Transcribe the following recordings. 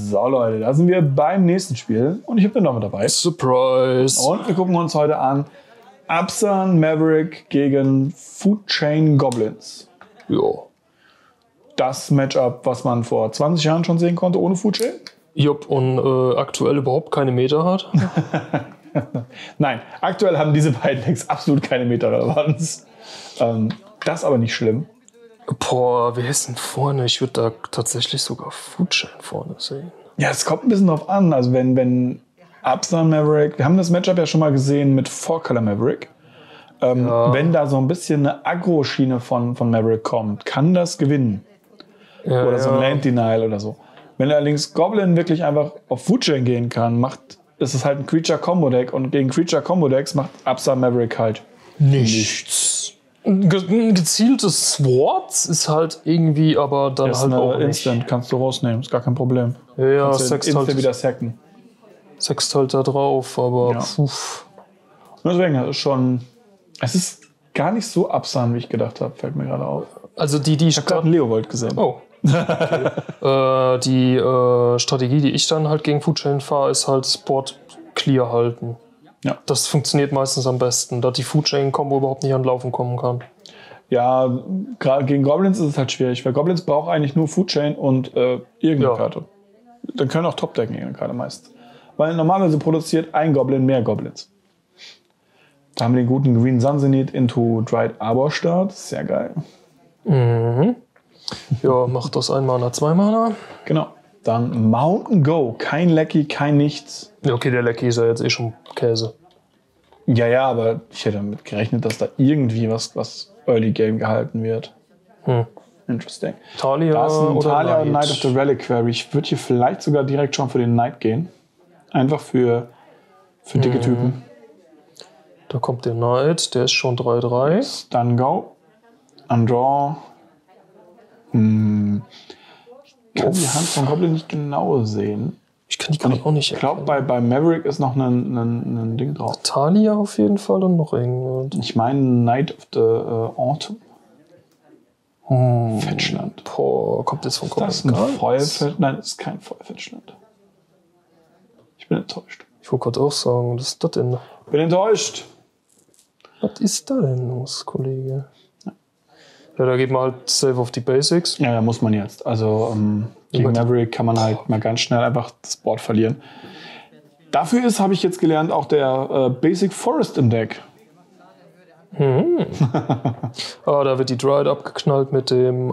So Leute, da sind wir beim nächsten Spiel und ich habe den noch mit dabei. Surprise! Und wir gucken uns heute an Abzan Maverick gegen Food Chain Goblins. Jo. Das Matchup, was man vor 20 Jahren schon sehen konnte, ohne Food Chain? Jupp, und aktuell überhaupt keine Meter hat. Nein, aktuell haben diese beiden Decks absolut keine Meta-Relevanz. Das ist aber nicht schlimm. Boah, wer ist denn vorne? Ich würde da tatsächlich sogar Food Chain vorne sehen. Ja, es kommt ein bisschen drauf an. Also wenn Abzan Maverick, wir haben das Matchup ja schon mal gesehen mit 4-Color Maverick. Wenn da so ein bisschen eine Agro-Schiene von Maverick kommt, kann das gewinnen. Ja, Oder so ein Land Denial oder so. Wenn allerdings Goblin wirklich einfach auf Food Chain gehen kann, ist es halt ein Creature-Combo-Deck und gegen Creature-Combo-Decks macht Abzan Maverick halt nichts. Ein gezieltes Swords ist halt irgendwie, aber dann das halt ist auch eine nicht. Instant, kannst du rausnehmen, ist gar kein Problem. Ja, Kannst du Sext instant halt, wieder sacken. Sext halt da drauf, aber Ja. pfuff. Deswegen, das ist schon. Es ist gar nicht so Abzan, wie ich gedacht habe, fällt mir gerade auf. Also die Ich habe gerade einen Leovold gesehen. Oh. Okay. Die Strategie, die ich dann halt gegen Food Chain fahre, ist halt Sport clear halten. Ja. Das funktioniert meistens am besten, da die Food Chain Combo überhaupt nicht an Laufen kommen kann. Ja, gerade gegen Goblins ist es halt schwierig, weil Goblins brauchen eigentlich nur Food Chain und irgendeine Ja. Karte. Dann können auch Top-Decken irgendeine Karte meist. Weil normalerweise produziert ein Goblin mehr Goblins. Da haben wir den guten Green Sun Zenith into Dried Arbor Start. Sehr geil. Mhm. Ja, macht das 1 Mana, 2 Mana. Genau. Dann Mountain Go. Kein Lecky, kein Nichts. Ja, okay, der Lecky ist ja jetzt eh schon Käse. Ja, aber ich hätte damit gerechnet, dass da irgendwie was Early Game gehalten wird. Interesting. Talia Da ist ein oder Talia Knight? und Knight of the Reliquary. Ich würde hier vielleicht sogar direkt schon für den Knight gehen. Einfach für dicke Typen. Da kommt der Knight, der ist schon 3-3. Dann Go. Undraw. Ich kann die Hand von Goblin nicht genau sehen. Ich kann die Karte auch nicht Ich glaube, bei Maverick ist noch ein Ding drauf. Talia auf jeden Fall und noch irgendwas. Ich meine Knight of the Autumn. Fetchland. Boah, kommt jetzt von Das ist ein Feuerfetchland. Nein, das ist kein Feuerfetchland. Ich bin enttäuscht. Ich wollte gerade auch sagen, was ist das denn? Ich bin enttäuscht. Was ist da denn los, Kollege? Ja, da geht man halt safe auf die Basics. Ja, da muss man jetzt. Also gegen Maverick kann man halt mal ganz schnell einfach das Board verlieren. Dafür ist, habe ich jetzt gelernt, auch der Basic Forest im Deck. Da wird die Dried abgeknallt mit dem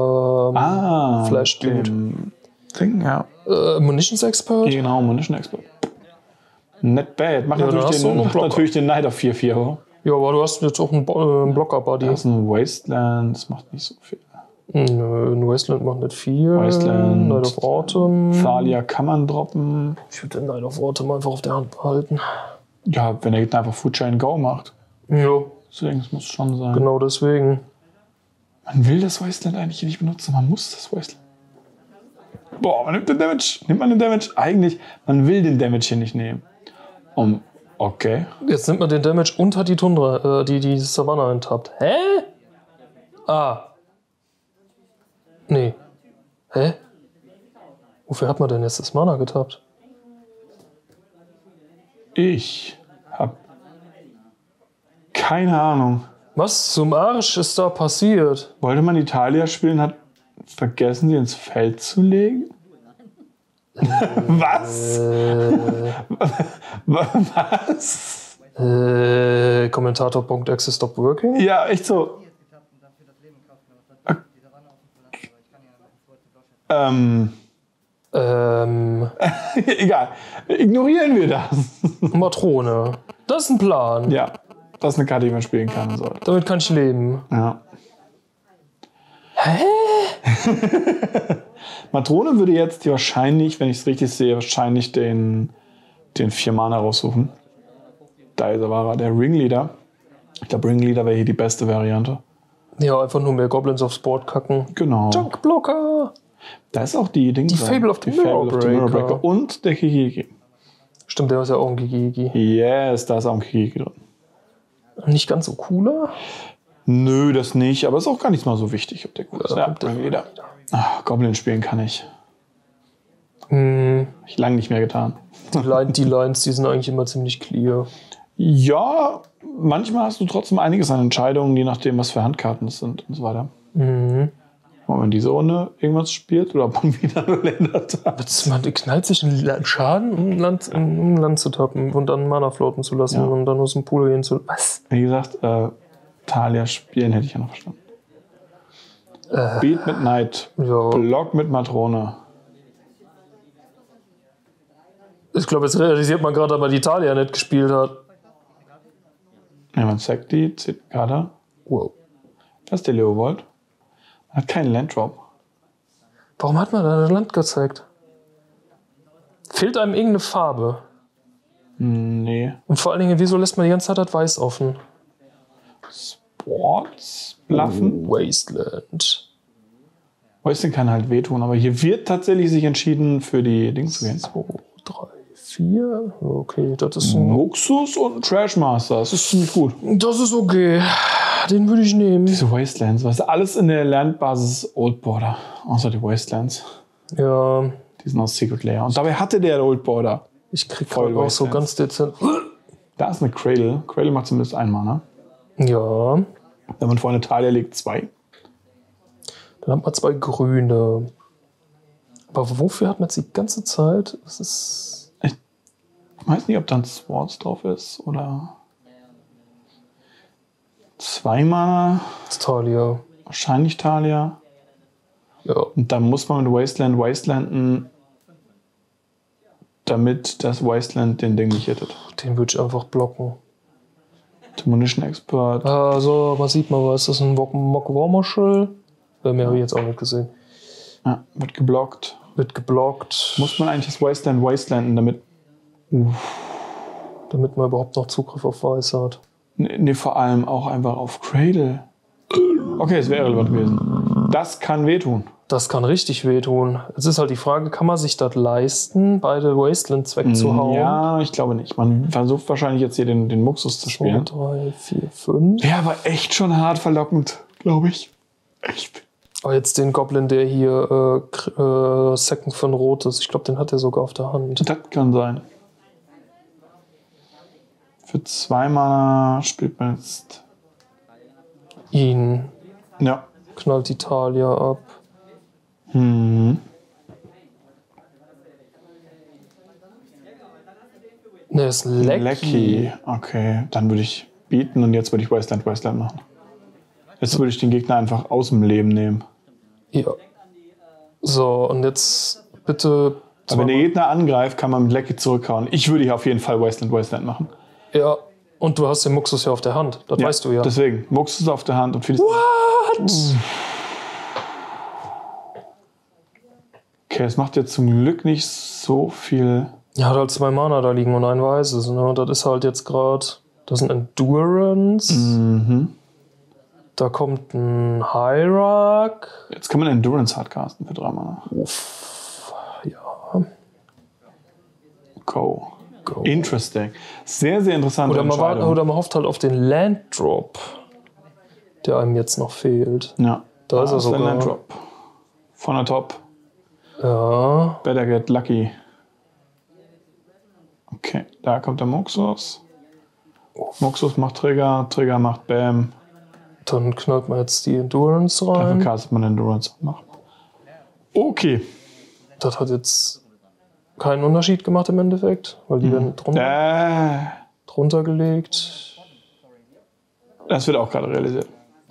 Flash Dude. Dem Ding, ja. Munitions Expert? Genau, Munition Expert. Not bad. Macht Ja, dann hast du auch noch einen Blocker. natürlich den Knight auf 4-4, oder? Ja, aber du hast jetzt auch einen Blocker-Buddy. Das ist ein Wasteland, das macht nicht so viel. Nö, ein Wasteland macht nicht viel. Wasteland. Night of Autumn. Thalia kann man droppen. Ich würde den Night of Autumn einfach auf der Hand behalten. Ja, wenn der Gegner einfach Food Chain Go macht. Ja, Deswegen, das muss schon sein. genau deswegen. Man will das Wasteland eigentlich nicht benutzen, man muss das Wasteland. Boah, man nimmt den Damage. Nimmt man den Damage? Eigentlich, man will den Damage hier nicht nehmen. Okay. Jetzt nimmt man den Damage und hat die Tundra, die Savanna enttappt. Hä? Nee. Hä? Wofür hat man denn jetzt das Mana getappt? Ich hab keine Ahnung. Was zum Arsch ist da passiert? Wollte man Italia spielen, hat vergessen, sie ins Feld zu legen? Was? Was? Kommentator.exe stop working? Ja, echt so. Egal. Ignorieren wir das. Matrone. Das ist ein Plan. Ja, das ist eine Karte, die man spielen kann und soll. Damit kann ich leben. Ja. Hä? Matrone würde jetzt wahrscheinlich, wenn ich es richtig sehe, wahrscheinlich den 4 Mana raussuchen. Da ist er, der Ringleader. Ich glaube, Ringleader wäre hier die beste Variante. Ja, einfach nur mehr Goblins aufs Board kacken. Genau. Junkblocker. Da ist auch die Ding. Die Fable of the Mirrorbreaker. Und der Kikiki. Stimmt, der ist ja auch ein Gigi. Yes, da ist auch ein Kikiki drin. Nicht ganz so cooler. Nö, das nicht, aber ist auch gar nicht mal so wichtig, ob der gut ist. Ja, Ja, Ringleader. Goblin spielen kann ich. Ich lange nicht mehr getan. Die Lines, die sind eigentlich immer ziemlich clear. Ja, manchmal hast du trotzdem einiges an Entscheidungen, je nachdem, was für Handkarten es sind und so weiter. Ob man diese Runde irgendwas spielt oder ob man wieder nur Länder tappt. Man knallt sich einen Schaden, um Land zu tappen und dann Mana floaten zu lassen und dann aus dem Pool gehen zu. Was? Wie gesagt, Thalia spielen hätte ich ja noch verstanden. Beat mit Knight, Block mit Matrone. Ich glaube, jetzt realisiert man gerade, dass die Thalia nicht gespielt hat. Ja, man zeigt die, zieht Karte. Wow. Das ist der Leovold. Hat keinen Landdrop. Warum hat man da ein Land gezeigt? Fehlt einem irgendeine Farbe? Nee. Und vor allen Dingen, wieso lässt man die ganze Zeit das Weiß offen? Sports bluffen. Wasteland. Wasteland kann halt wehtun, aber hier wird tatsächlich sich entschieden, für die Dings zu gehen. 2, 3, 4. Okay, das ist ein Muxus und ein Trashmaster. Das ist ziemlich gut. Das ist okay. Den würde ich nehmen. Diese Wastelands, was alles in der Landbasis Old Border. Außer die Wastelands. Ja. Die sind aus Secret Lair. Und dabei hatte der Old Border. Ich krieg voll auch so ganz dezent. Da ist eine Cradle. Cradle macht zumindest einmal, ne? Ja. Wenn man vor eine Thalia legt, 2. Dann hat man 2 grüne. Aber wofür hat man jetzt die ganze Zeit? Das ist. Ich weiß nicht, ob dann Swords drauf ist oder. 2 Mana. Das ist Thalia. Wahrscheinlich Thalia. Ja. Und dann muss man mit Wastelanden, damit das Wasteland den Ding nicht hittet. Den würde ich einfach blocken. Demolition Expert. Also, was sieht man? Was ist das? Ein Mock War Marshal? Mehr habe ich jetzt auch nicht gesehen. Ja, wird geblockt. Wird geblockt. Muss man eigentlich das Wastelanden, damit. Damit man überhaupt noch Zugriff auf Weiß hat. Nee, vor allem auch einfach auf Cradle. Okay, es wäre relevant gewesen. Das kann wehtun. Das kann richtig wehtun. Es ist halt die Frage, kann man sich das leisten, beide Wastelands wegzuhauen? Ja, ich glaube nicht. Man versucht wahrscheinlich jetzt hier den Muxus zu spielen. 2, 3, 4, 5. Ja, aber echt schon hart verlockend, glaube ich. Echt. Aber jetzt den Goblin, der hier Second von Rot ist. Ich glaube, den hat er sogar auf der Hand. Das kann sein. Für 2 Mana spielt man jetzt ihn. Ja. Knallt die Thalia ab. Ne, ist Lecky. Okay, dann würde ich bieten und jetzt würde ich Wasteland machen. Jetzt würde ich den Gegner einfach aus dem Leben nehmen. Ja. So, und jetzt bitte. Aber wenn der Gegner angreift, kann man mit Lecky zurückhauen. Ich würde hier auf jeden Fall Wasteland machen. Ja, und du hast den Muxus ja auf der Hand. Das weißt du ja. Deswegen, Muxus auf der Hand und vieles. What? Okay, es macht jetzt zum Glück nicht so viel. Ja, hat halt 2 Mana da liegen und ein weißes. Ne? Das ist halt jetzt gerade. Das ist ein Endurance. Da kommt ein Hierarch. Jetzt kann man Endurance hardcasten für 3 Mana. Uff. Ja. Go. Interesting. Sehr, sehr interessant. Oder man hofft halt auf den Landdrop, der einem jetzt noch fehlt. Ja. Da ist er sogar. Der Landdrop. Von der Top. Ja. Better get lucky. Okay, da kommt der Muxus. Muxus macht Trigger, Trigger macht Bam. Dann knallt man jetzt die Endurance rein. Dafür castet man Endurance. Okay. Das hat jetzt keinen Unterschied gemacht im Endeffekt, weil die werden drunter gelegt. Das wird auch gerade realisiert.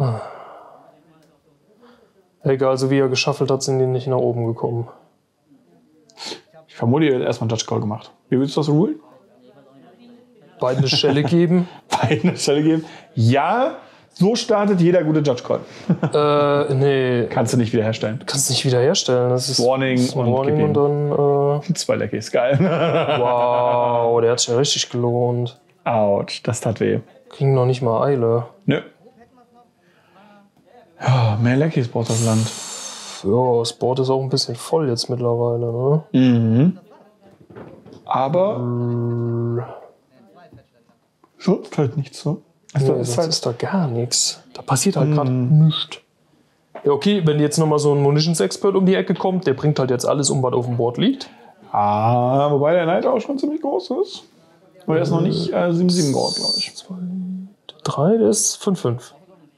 Egal, so wie er geschaffelt hat, sind die nicht nach oben gekommen. Ich vermute, ihr hättet erstmal einen Judge Call gemacht. Wie willst du das rulen? Beiden eine Stelle geben. Beiden eine Stelle geben? Ja, so startet jeder gute Judge Call. Nee. Kannst du nicht wiederherstellen. Kannst nicht wiederherstellen. Das ist Warning und dann. 2 Leckies, geil. Wow, der hat sich ja richtig gelohnt. Autsch, das tat weh. Kriegen noch nicht mal Eile. Nö. Ja, mehr Leckies braucht das Land. Ja, das Board ist auch ein bisschen voll jetzt mittlerweile, ne? Aber sonst halt nicht so. Also nee, sonst ist da gar nichts. Da passiert halt gerade nichts. Ja, okay, wenn jetzt nochmal so ein Munitions-Expert um die Ecke kommt, der bringt halt jetzt alles um, was auf dem Board liegt. Wobei der Knight auch schon ziemlich groß ist. Aber er ist noch nicht 7,7 groß, glaube ich. 2, 3, der ist 5,5.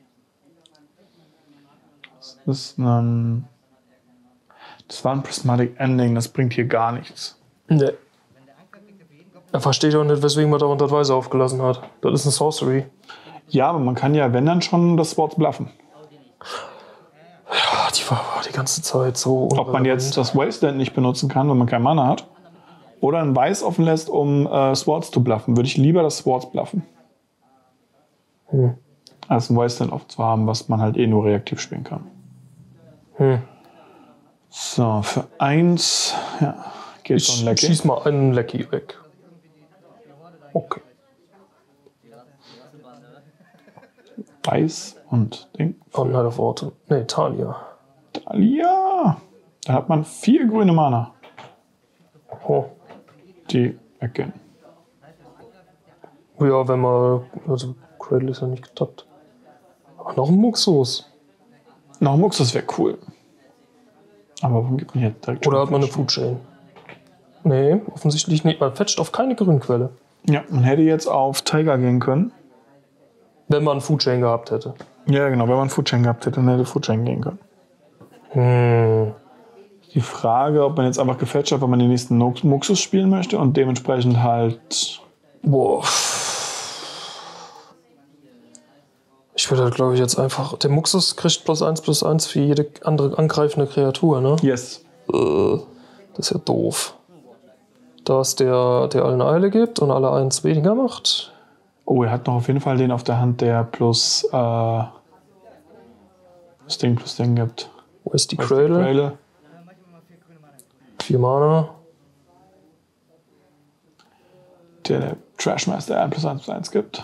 Das war ein Prismatic Ending, das bringt hier gar nichts. Nee. Er versteht auch nicht, weswegen man da unter Weise aufgelassen hat. Das ist eine Sorcery. Ja, aber man kann ja, wenn dann schon, das Swords bluffen. Ja, die war die ganze Zeit so. Ob man jetzt das Wasteland nicht benutzen kann, wenn man kein Mana hat, oder ein Weiß offen lässt, um Swords zu bluffen, würde ich lieber das Swords bluffen. Als ein Wasteland offen zu haben, was man halt eh nur reaktiv spielen kann. So, für 1 geht schon Lecky. Schieß mal einen Lecky weg. Okay. Weiß und Ding. Oh, Knight of Autumn. Nee, Talia. Talia! Da hat man 4 grüne Mana. Oh. Die weggehen. Ja, wenn man. Also, Cradle ist ja nicht getappt. Aber noch ein Muxus. Noch ein Muxus wäre cool. Aber warum gibt man hier direkt. Oder hat man eine Food Chain? Nee, offensichtlich nicht. Man fetcht auf keine Grünquelle. Ja, man hätte jetzt auf Tiger gehen können. Wenn man einen Food Chain gehabt hätte. Ja, genau. Wenn man Food Chain gehabt hätte, dann hätte Food Chain gehen können. Die Frage, ob man jetzt einfach gefetcht hat, weil man den nächsten Muxus spielen möchte und dementsprechend halt. Boah. Ich würde halt, glaube ich, jetzt einfach. Der Muxus kriegt +1/+1 für jede andere angreifende Kreatur, ne? Yes. Das ist ja doof. Da ist der allen Eile gibt und alle 1 weniger macht. Oh, er hat noch auf jeden Fall den auf der Hand, der plus das Ding plus Ding gibt. Wo ist die Cradle? 4 Mana. Der Trashmaster 1/1/1 gibt.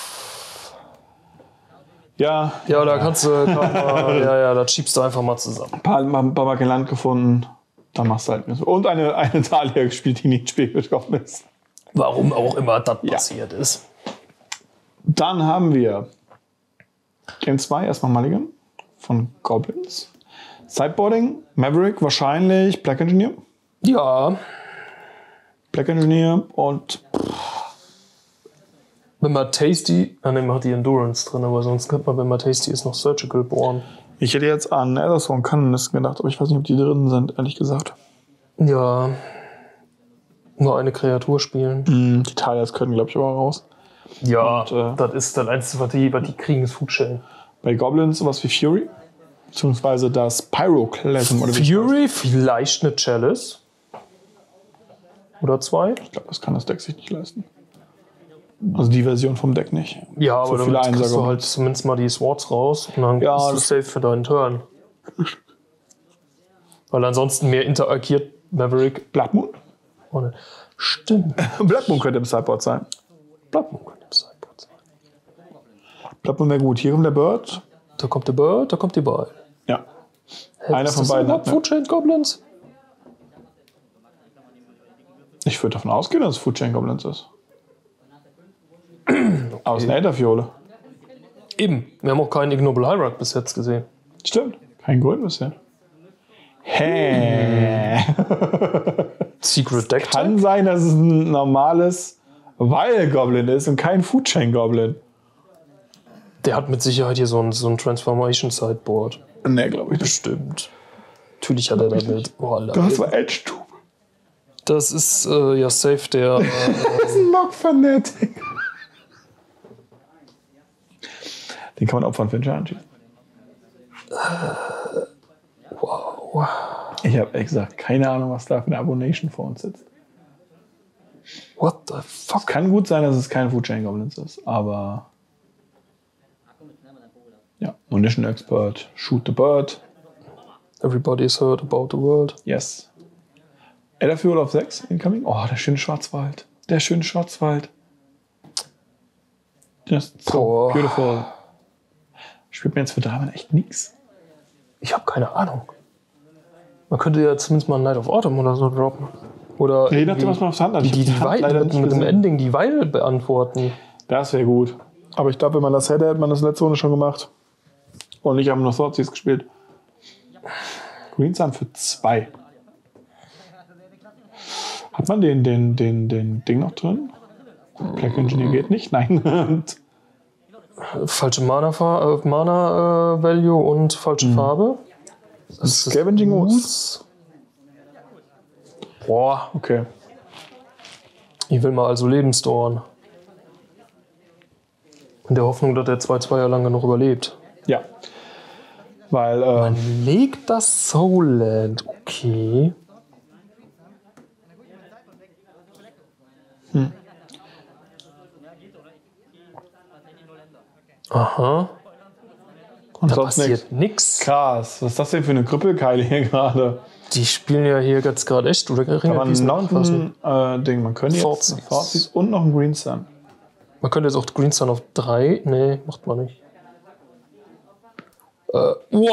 Ja. Ja, da kannst du grad mal, da schiebst du einfach mal zusammen. Ein paar Mal kein Land gefunden, dann machst du halt nicht so. Und eine Talia gespielt, die nicht ins Spiel gekommen ist. Warum auch immer das passiert ist. Dann haben wir Game 2, erstmal Mulligan von Goblins. Sideboarding, Maverick, wahrscheinlich Black Engineer. Ja. Black Engineer und. Wenn man Tasty. Dann macht die Endurance drin, aber sonst könnte man, wenn man Tasty ist, noch Surgical Born. Ich hätte jetzt an Elderstone Canonist gedacht, aber ich weiß nicht, ob die drin sind, ehrlich gesagt. Ja. Nur eine Kreatur spielen. Die Talias können, glaube ich, aber raus. Ja, und, das ist das Einzige, was die kriegen, ist Food Chain. Bei Goblins sowas wie Fury. Beziehungsweise das Pyroclasm. Oder Fury, vielleicht eine Chalice. Oder 2. Ich glaube, das kann das Deck sich nicht leisten. Also die Version vom Deck nicht. Ja, aber so damit kriegst du halt zumindest mal die Swords raus und dann bist du safe für deinen Turn. Weil ansonsten mehr interagiert Maverick. Blood Moon? Oh, ne. Stimmt. Blood Moon könnte im Sideboard sein. Blood Moon könnte im Sideboard sein. Blood Moon wäre gut. Hier kommt der Bird. Da kommt der Bird, da kommt die Ball. Ja. Einer von beiden hat Food Chain Goblins? Ich würde davon ausgehen, dass es Food Chain Goblins ist. Okay. Aus einer Ätherfiole. Eben. Wir haben auch keinen Ignoble Hierarch bis jetzt gesehen. Stimmt. Kein Grün bisher. Hä? Secret Deck Kann sein, dass es ein normales Weil-Goblin ist und kein Food Chain Goblin. Der hat mit Sicherheit hier so ein Transformation Sideboard. Ne, glaube ich nicht. Bestimmt. Natürlich hat er damit. Oh, das war Edge-Tube. Das ist ja safe der. Das ist ein Lock-Fanatic. Den kann man opfern für einen Giant. Wow. Ich habe ehrlich gesagt keine Ahnung, was da für eine Abomination vor uns sitzt. What the fuck? Es kann gut sein, dass es kein Food Chain Goblins ist, aber. Ja, Munition Expert, Shoot the Bird. Everybody's heard about the world. Yes. Elderfield auf 6 incoming. Oh, der schöne Schwarzwald. Der schöne Schwarzwald. Just so beautiful. Spielt mir jetzt für 3 Mann echt nix. Ich habe keine Ahnung. Man könnte ja zumindest mal Knight of Autumn oder so droppen. Oder je nachdem, was man aufs Hand hat. Die mit dem Ending die Weil beantworten. Das wäre gut. Aber ich glaube, wenn man das hätte, hätte man das letzte Runde schon gemacht. Und nicht haben noch Sorties gespielt. Green Sun für 2. Hat man den Ding noch drin? Black Engineer geht nicht? Nein. Falsche Mana-Value und falsche Farbe. Das ist Scavenging Ooze. Boah. Okay. Ich will mal also Leben storen. In der Hoffnung, dass der 2-2 lang genug überlebt. Ja. Weil, Man legt das Soulland. Okay. Aha. und Da sonst passiert nichts. nix. Krass. Was ist das denn für eine Krüppelkeile hier gerade? Die spielen ja hier jetzt gerade echt. Oder kann Aber noch anfassen. ein Ding. Man könnte jetzt Thoughtseize. und noch ein Green Sun. Man könnte jetzt auch Green Sun auf 3. Nee, macht man nicht. Wow!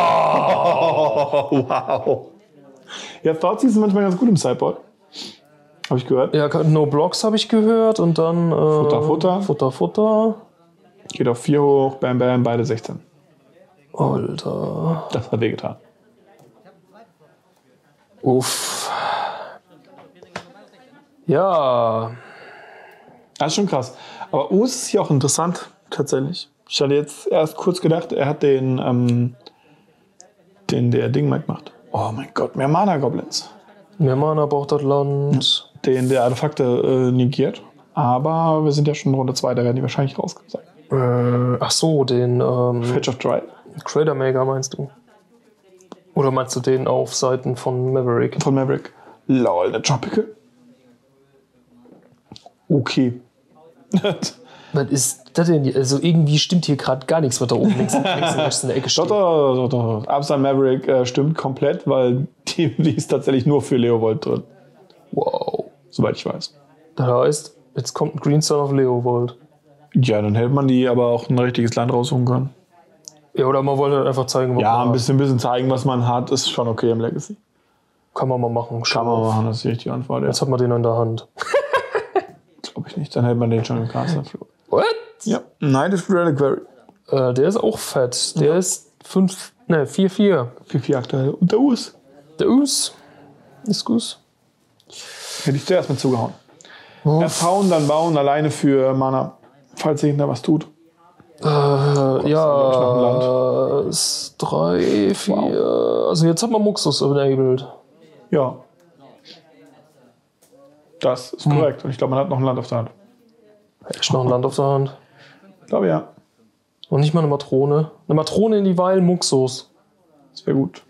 Wow. Ja, Thoughtseize sind manchmal ganz gut im Sideboard. Habe ich gehört. Ja, No Blocks habe ich gehört und dann Futter. Geht auf 4 hoch, bam, bam, beide 16. Alter. Das hat wehgetan. Uff. Ja. Das ist schon krass. Aber Us ist hier auch interessant, tatsächlich. Ich hatte jetzt erst kurz gedacht, er hat der Ding mal gemacht. Oh mein Gott, mehr Mana-Goblins. Mehr Mana braucht das Land. Der Artefakte negiert. Aber wir sind ja schon in Runde 2, da werden die wahrscheinlich rausgesagt. Ach so, den Fetch of Dry. Crater Maker meinst du? Oder meinst du den auf Seiten von Maverick? Von Maverick. Lol, eine Tropical. Okay. Was ist das denn? Also irgendwie stimmt hier gerade gar nichts, was da oben links und rechts in der Ecke steht. Doch. Absan Maverick stimmt komplett, weil die ist tatsächlich nur für Leovold drin. Wow. Soweit ich weiß. Das heißt, jetzt kommt ein Green Sun auf Leovold. Ja, dann hätte man die aber auch ein richtiges Land raussuchen können. Ja, oder man wollte halt einfach zeigen, was Ja, man ein bisschen zeigen, was man hat, ist schon okay im Legacy. Kann man mal machen. Kann man machen, das ist die richtige Antwort. Jetzt hat man den in der Hand. Glaube ich nicht, dann hätte man den schon im Castle. What? Ja, Knighted Reliquary. Der ist auch fett. Der ist 4-4. 4-4 aktuell. Und der Us. Der Us. Ist gut. Hätte ich zuerst mit zugehauen. Erst hauen, dann bauen, alleine für Mana. Falls sich da was tut. Ja, ist 3, 4. Wow. Also jetzt hat man Muxus enabled. Ja. Das ist korrekt. Und ich glaube, man hat noch ein Land auf der Hand. Echt noch ein Land auf der Hand? Ich glaube, ja. Und nicht mal eine Matrone. Eine Matrone in die Weil Muxus. Das wäre gut.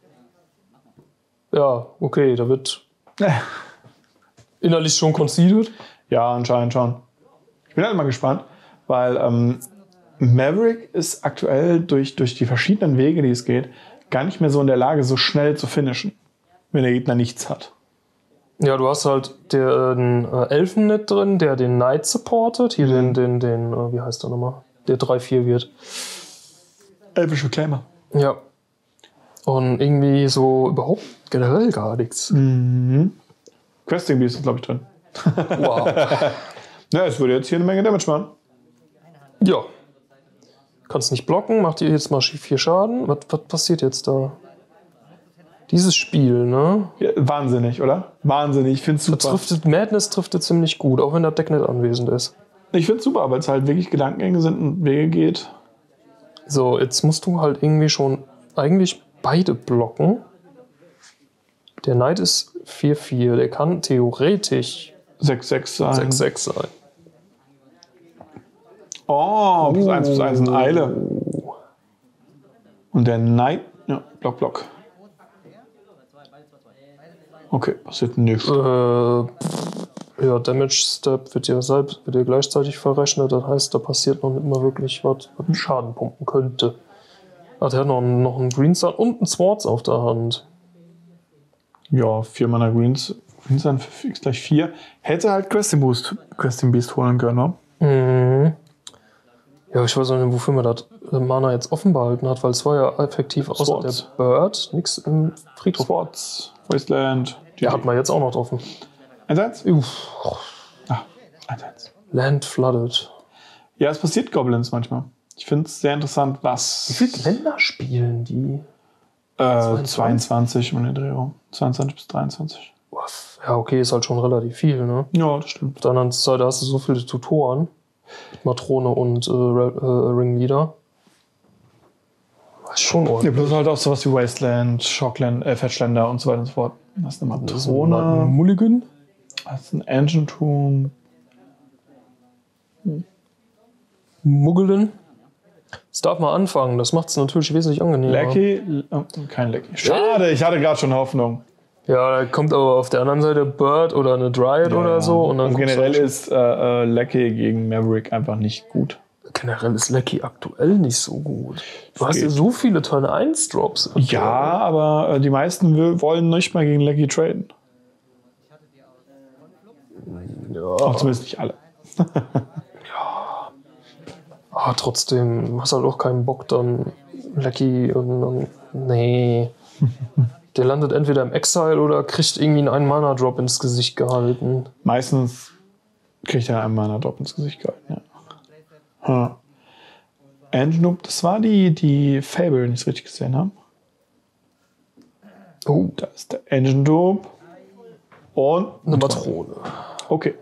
Ja, okay, da wird innerlich schon conceded. Ja, anscheinend schon. Ich bin halt mal gespannt, weil Maverick ist aktuell durch die verschiedenen Wege, die es geht, gar nicht mehr so in der Lage, so schnell zu finishen, wenn der Gegner nichts hat. Ja, du hast halt den Elfennet drin, der den Knight supportet. Hier den wie heißt der nochmal? Der 3-4 wird. Elfische Claimer. Ja. Und irgendwie so überhaupt generell gar nichts. Mhm. Questing Beast ist, glaube ich, drin. Wow. Ja, es würde jetzt hier eine Menge Damage machen. Ja. Kannst nicht blocken, macht ihr jetzt mal 4 Schaden. Was passiert jetzt da? Dieses Spiel, ne? Ja, wahnsinnig, oder? Wahnsinnig, ich finde es super. Madness trifft ziemlich gut, auch wenn der Deck nicht anwesend ist. Ich finde es super, weil es halt wirklich Gedankengänge sind und Wege geht. So, jetzt musst du halt irgendwie schon eigentlich beide blocken. Der Knight ist 4-4, der kann theoretisch 6-6 sein. 6-6 sein. Oh, +1/+1 in Eile. Und der Knight, ja, Block. Okay, passiert nichts. Ja, Damage Step wird ja gleichzeitig verrechnet. Das heißt, da passiert noch nicht mal wirklich was Schaden pumpen könnte. Ach, der hat noch einen Green Sun und einen Swords auf der Hand. Ja, 4 Mana Greens. Greens Sun für X gleich 4. Hätte halt Questing Beast holen können, ne? Mhm. Ja, ich weiß auch nicht, wofür man das Mana jetzt offen behalten hat, weil es war ja effektiv außer Swords. der Bird nichts im Friedhof. Swords, Wasteland. Ja, hat man jetzt auch noch offen. 1-1? Uff. Ah, 1-1. Land flooded. Ja, es passiert Goblins manchmal. Ich finde es sehr interessant, was. Wie viele Länder spielen die? 22 um den Dreh rum. 22 bis 23. Ja, okay, ist halt schon relativ viel, ne? Ja, das stimmt. Auf der anderen Seite hast du so viele Tutoren. Matrone und Ringleader. Das ist schon ordentlich. Ja, bloß halt auch sowas wie Wasteland, Shockland, Fetchländer und so weiter und so fort. Das ist eine Matrone. ein Mulligan. Das ist ein Engine Tomb. Muggeln. Das darf man anfangen, das macht es natürlich wesentlich angenehmer. Lecky? Oh, kein Lecky. Schade, ich hatte gerade schon Hoffnung. Ja, da kommt aber auf der anderen Seite Bird oder eine Dryad oder so. Und dann generell ist Lecky gegen Maverick einfach nicht gut. Generell ist Lecky aktuell nicht so gut. Du hast ja so viele Turn 1 Drops. Ja, aber die meisten wollen nicht mal gegen Lecky traden. Ja. Auch zumindest nicht alle. Aber trotzdem hast halt auch keinen Bock dann Lecky und nee. Der landet entweder im Exile oder kriegt irgendwie einen Mana-Drop ins Gesicht gehalten. Meistens kriegt er einen Mana-Drop ins Gesicht gehalten, ja. Engine, das war die Fable, wenn ich es richtig gesehen habe. Oh, da ist der Engine Dope. Und eine Matrone. Okay.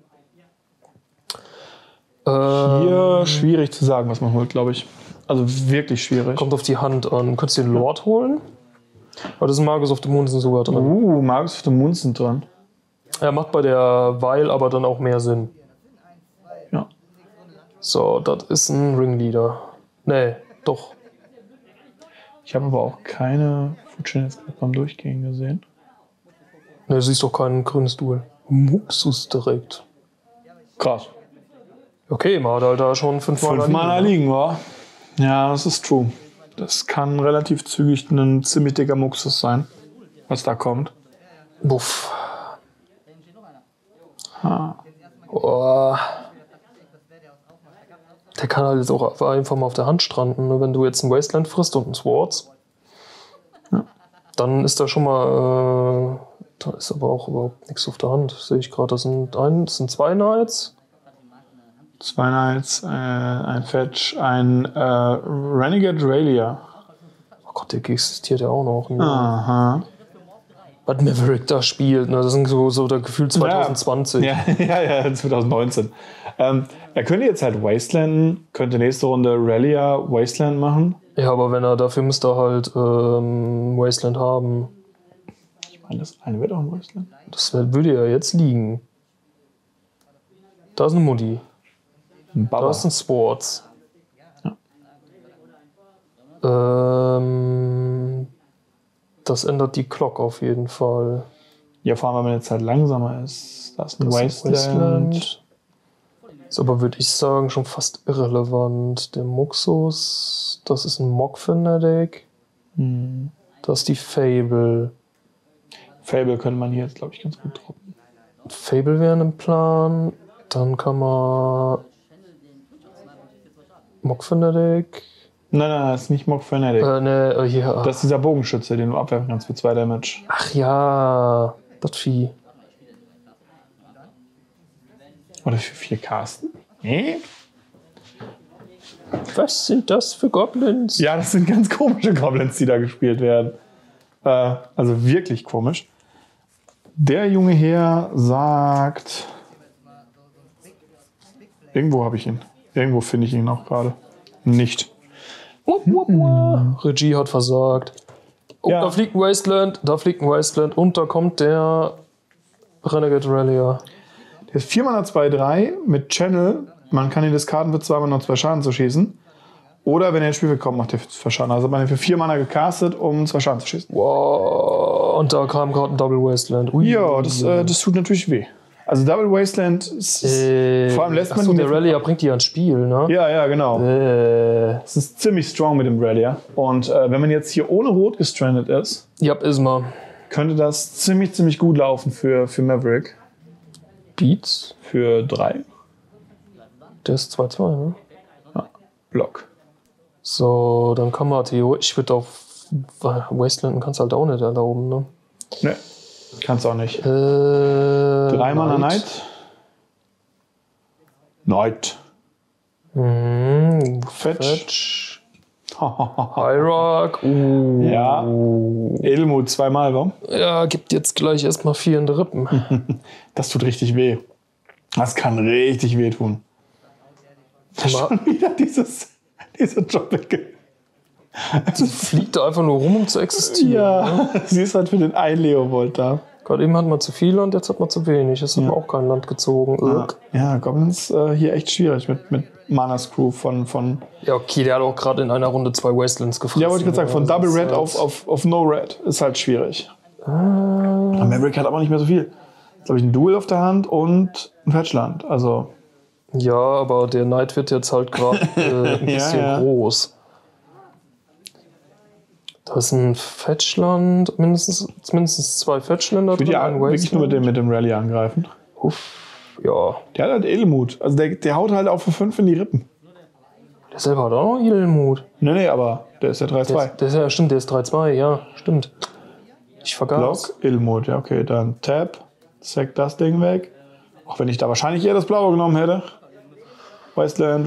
Hier schwierig zu sagen, was man holt, glaube ich. Also wirklich schwierig. Kommt auf die Hand an. Du kannst den Lord holen. Aber das ist ein Magus of the Moon sogar drin. Magus of the Moon sind drin. Er macht bei der Weil aber dann auch mehr Sinn. Ja. So, das ist ein Ringleader. Nee, doch. Ich habe aber auch keine Food beim Durchgehen gesehen. Ne, du siehst doch kein grünes Duel. Muxus direkt. Krass. Okay, man hat halt da schon 5 Mana liegen, wa? Ja, das ist true. Das kann relativ zügig ein ziemlich dicker Muxus sein, was da kommt. Buff. Oh. Der kann halt jetzt auch einfach mal auf der Hand stranden. Ne? Wenn du jetzt ein Wasteland frisst und ein Swords, dann ist da schon mal. Da ist aber auch überhaupt nichts auf der Hand. Sehe ich gerade. Das sind 2 Knights. 2 Knights, ein Fetch, ein Renegade Raylia. Oh Gott, der existiert ja auch noch. Ne? Aha. Was Maverick da spielt, ne? Das sind so der Gefühl 2020. Ja, 2019. Er könnte jetzt halt Wastelanden, könnte nächste Runde Raylia Wasteland machen. Ja, aber dafür müsste er halt Wasteland haben. Ich meine, das eine wird auch ein Wasteland. Das würde ja jetzt liegen. Da ist eine Mutti. Da ist ein Sports. Ja. Das ändert die Clock auf jeden Fall. Ja, vor allem, wenn man jetzt halt langsamer ist. Da ist ein Wasteland. Ist aber, würde ich sagen, schon fast irrelevant. Der Muxus, das ist ein Mock Fanatic. Das ist die Fable. Fable könnte man hier jetzt, glaube ich, ganz gut droppen. Fable wäre ein Plan. Dann kann man Mock Fanatic. Nein, das ist nicht Mock Fanatic. Hier. Das ist dieser Bogenschütze, den du abwerfen kannst für 2 Damage. Ach ja, das Vieh. Oder für 4 Casten? Was sind das für Goblins? Ja, das sind ganz komische Goblins, die da gespielt werden. Also wirklich komisch. Der junge Herr sagt... Irgendwo habe ich ihn. Irgendwo finde ich ihn auch gerade. Nicht. Regie hat versagt. Oh, ja. Da fliegt ein Wasteland, und da kommt der Renegade Raylia. Der ist 4 Mana 2/3 mit Channel. Man kann ihn diskarden für 2 Mana 2 Schaden zu schießen. Oder wenn er ins Spiel kommt, macht er 2 Schaden. Also man hat für 4 Mana gecastet, um 2 Schaden zu schießen. Wow. Und da kam gerade ein Double Wasteland. Ui. Ja, das tut natürlich weh. Also Double Wasteland ist, vor allem lässt man... Achso, der Raylia bringt die ans Spiel, ne? Ja, genau. Es ist ziemlich strong mit dem Raylia. Und wenn man jetzt hier ohne Rot gestrandet ist, ist man. Könnte das ziemlich gut laufen für Maverick. Beats? Für 3. Der ist 2/2, ne? Ja, Block. So, dann kann man theoretisch... Ich würde auf Wasteland kannst halt auch nicht erlauben, ne? Ne, kannst auch nicht. 3 Mana Knight. Fetch. Hyrak. Ja. Edelmut zweimal, warum? Ja, gibt jetzt gleich erstmal 4 in der Rippen. Das tut richtig weh. Das kann richtig wehtun. Schon wieder diese Jobwecke. Sie fliegt da einfach nur rum, um zu existieren. Ja, Ne? sie ist halt für den einen Leovold da. Gerade eben hat man zu viel und jetzt hat man zu wenig. Jetzt hat man auch kein Land gezogen. Ja, Goblins hier echt schwierig mit Mana Screw von. Ja, okay, der hat auch gerade in einer Runde 2 Wastelands gefressen. Ja, wollte ich gerade sagen, von Double Red auf No Red ist halt schwierig. Maverick hat aber nicht mehr so viel. Jetzt habe ich ein Duel auf der Hand und ein Fetchland. Also. Ja, aber der Knight wird jetzt halt gerade ein bisschen groß. Da ist ein Fetchland, mindestens 2 Fetchländer drin. Ich würde ja wirklich nur mit dem Rally angreifen. Ja. Der hat halt Edelmut. Also der haut halt auch für 5 in die Rippen. Der selber hat auch noch Edelmut. Nee, aber der ist ja 3-2. Der ist ja, stimmt, der ist 3-2, ja, stimmt. Ich vergaß. Block, Edelmut, ja, okay. Dann Tap, sack das Ding weg. Auch wenn ich da wahrscheinlich eher das Blaue genommen hätte. Wasteland.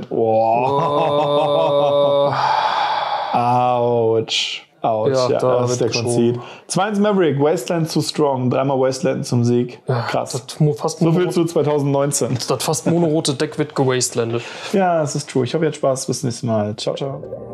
Oh. Autsch. Ja, das ist der Concede. 2-1 Maverick, Wasteland zu strong. 3-mal Wasteland zum Sieg. Krass. So viel zu 2019. Das fast monorote Deck wird gewastelandet. Ja, das ist true. Ich hoffe, ihr habt Spaß. Bis zum nächsten Mal. Ciao, ciao.